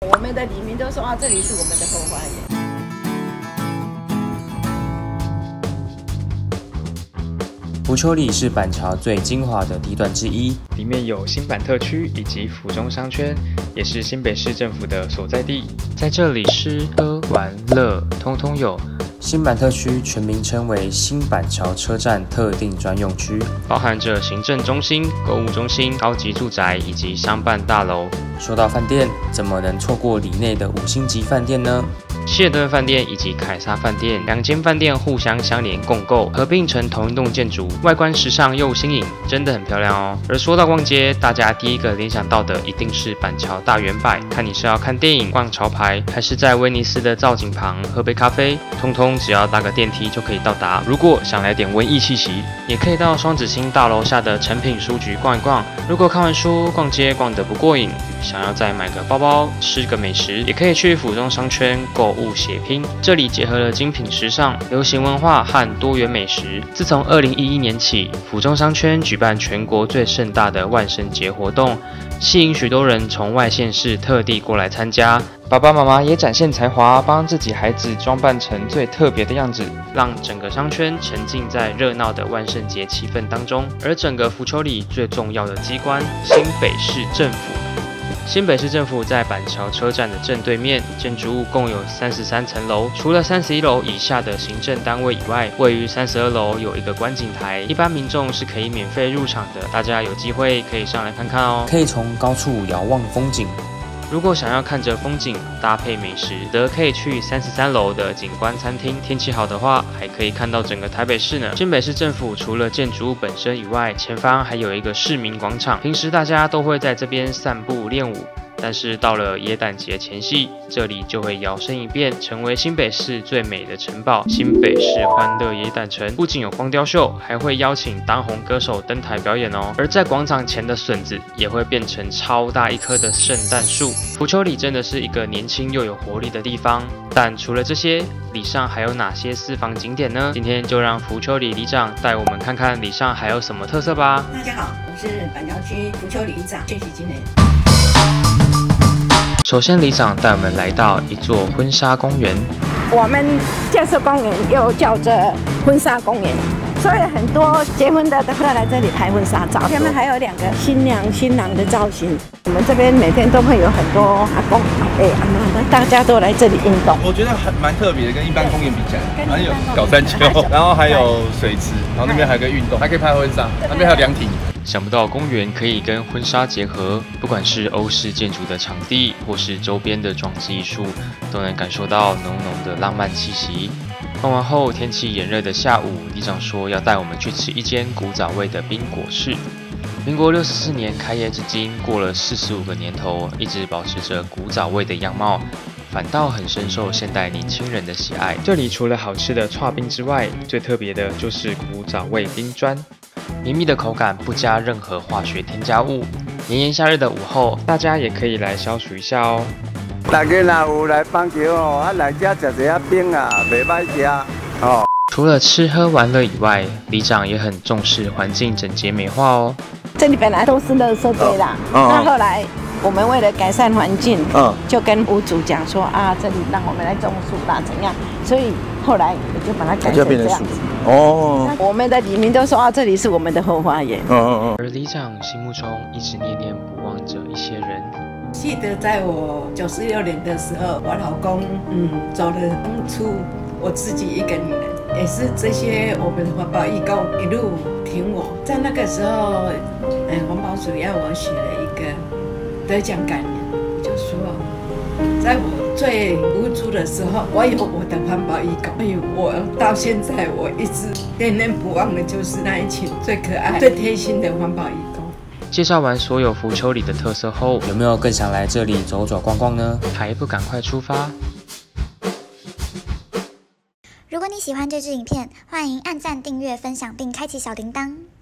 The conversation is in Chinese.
我们的里民都说啊，这里是我们的后花园。 浮丘里是板桥最精华的地段之一， 里面有新板特区以及府中商圈，也是新北市政府的所在地。在这里吃喝玩乐通通有。 新板特区全名称为新板桥车站特定专用区， 包含着行政中心、购物中心、高级住宅以及商办大楼。 说到饭店，怎么能错过里内的5星级饭店呢？ 希尔顿饭店以及凯撒饭店2间饭店互相相连共构，合并成同一栋建筑，外观时尚又新颖，真的很漂亮哦。而说到逛街，大家第一个联想到的一定是板桥大圆柏，看你是要看电影、逛潮牌，还是在威尼斯的造景旁喝杯咖啡，通通只要搭个电梯就可以到达。如果想来点文艺气息，也可以到双子星大楼下的诚品书局逛一逛。如果看完书逛街逛得不过瘾，想要再买个包包、吃个美食，也可以去府中商圈购物血拼。这里结合了精品时尚、流行文化和多元美食。自从2011年起，府中商圈举办全国最盛大的万圣节活动，吸引许多人从外县市特地过来参加。爸爸妈妈也展现才华，帮自己孩子装扮成最特别的样子，让整个商圈沉浸在热闹的万圣节气氛当中。而整个浮丘里最重要的机关——新北市政府。 新北市政府在板桥车站的正对面，建筑物共有33层楼。除了31楼以下的行政单位以外，位于32楼有一个观景台，一般民众是可以免费入场的。大家有机会可以上来看看哦。 可以从高处遥望风景。 如果想要看着风景搭配美食，则可以去33楼的景观餐厅。天气好的话，还可以看到整个台北市呢。新北市政府除了建筑物本身以外，前方还有一个市民广场，平时大家都会在这边散步练舞。 但是到了耶诞节前夕，这里就会摇身一变，成为新北市最美的城堡——新北市欢乐耶诞城。不仅有光雕秀，还会邀请当红歌手登台表演哦。而在广场前的笋子也会变成超大一棵的圣诞树。浮丘里真的是一个年轻又有活力的地方。但除了这些，里上还有哪些私房景点呢？今天就让浮丘里里长带我们看看里上还有什么特色吧。 大家好，我是板桥区浮丘里里长谢许金莲。 首先，里长带我们来到一座婚纱公园。 我们建设公园又叫做婚纱公园，所以很多结婚的都会来这里拍婚纱照。前面还有2个新娘新郎的造型。我们这边每天都会有很多阿公、阿伯、阿妈，大家都来这里运动。 我觉得蛮特别的，跟一般公园比起来，还有搞山丘，然后还有水池，然后那边还有个运动，还可以拍婚纱，那边还有凉亭。 想不到公园可以跟婚纱结合，不管是欧式建筑的场地，或是周边的装置艺术，都能感受到浓浓的浪漫气息。逛完后，天气炎热的下午，里长说要带我们去吃一间古早味的冰果室。民国64年开业至今，过了45个年头，一直保持着古早味的样貌。 反倒很深受现代年轻人的喜爱。这里除了好吃的剉冰之外，最特别的就是古早味冰砖，绵密的口感不加任何化学添加物。炎炎夏日的午后，大家也可以来消暑一下哦。 大家若有来板桥哦，来这吃一下冰啊，袂歹食哦。 除了吃喝玩乐以外，里长也很重视环境整洁美化哦。 这里本来都是垃圾堆啦，那后来。 我们为了改善环境，就跟屋主讲说啊，这里让我们来种树啦，怎样？所以后来我就把它改成这样子。哦，我们的里民都说啊，这里是我们的后花园。 而里长心目中一直念念不忘着一些人。 记得在我96年的时候，我老公走了，当初我自己一个女人，也是这些我们的环保义工一路挺我。在那个时候，环保署要我写了一个。 得奖感言，就说在我最无助的时候，我有我的环保义工。所以我到现在我一直念念不忘的就是那一群最可爱、最贴心的环保义工。 介绍完所有浮丘里的特色后， 有没有更想来这里走走逛逛呢？ 还不赶快出发？ 如果你喜欢这支影片，欢迎按赞、订阅、分享并开启小铃铛。